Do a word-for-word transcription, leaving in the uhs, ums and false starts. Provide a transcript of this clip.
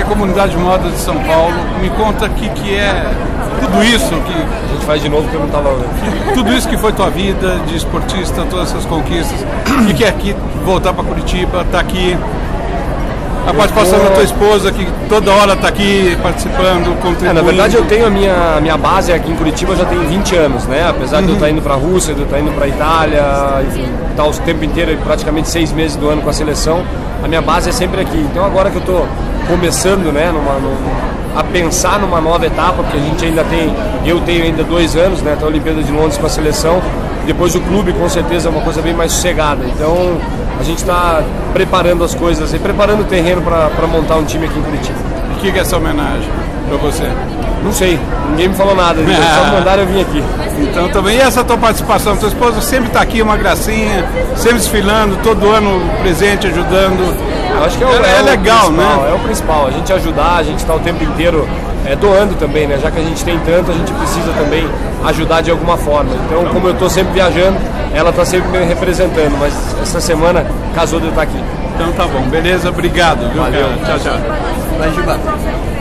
comunidade de moda de São Paulo. Me conta aqui que é tudo isso que... A gente faz de novo porque eu não estava... Tudo isso que foi tua vida de esportista, todas essas conquistas. E que é aqui, voltar para Curitiba, tá aqui... A participação da tua esposa, que toda hora está aqui participando, contribuindo. É, na verdade, eu tenho a minha, a minha base aqui em Curitiba já tem vinte anos, né? Apesar uhum. de eu estar indo para a Rússia, de eu estar indo para a Itália, enfim, estar o tempo inteiro, praticamente seis meses do ano com a seleção, a minha base é sempre aqui. Então, agora que eu estou começando, né, numa, numa, a pensar numa nova etapa, porque a gente ainda tem, eu tenho ainda dois anos, né? Até a Olimpíada de Londres com a seleção. Depois o clube, com certeza, é uma coisa bem mais sossegada. Então, a gente está preparando as coisas e preparando o terreno para montar um time aqui em Curitiba. E o que, que é essa homenagem para você? Não sei, ninguém me falou nada, ah. só me mandaram eu vim aqui. Então também, e essa tua participação? Tua esposa sempre está aqui, uma gracinha, sempre desfilando, todo ano presente, ajudando. Eu acho que é, o, é, é legal, né? É o principal, a gente ajudar, a gente está o tempo inteiro é, doando também, né? Já que a gente tem tanto, a gente precisa também ajudar de alguma forma. Então, como eu estou sempre viajando, ela está sempre me representando, mas essa semana casou de eu estar aqui. Então tá bom, beleza? Obrigado. Viu, Valeu. Cara? Tchau, tchau. Vai, Giba.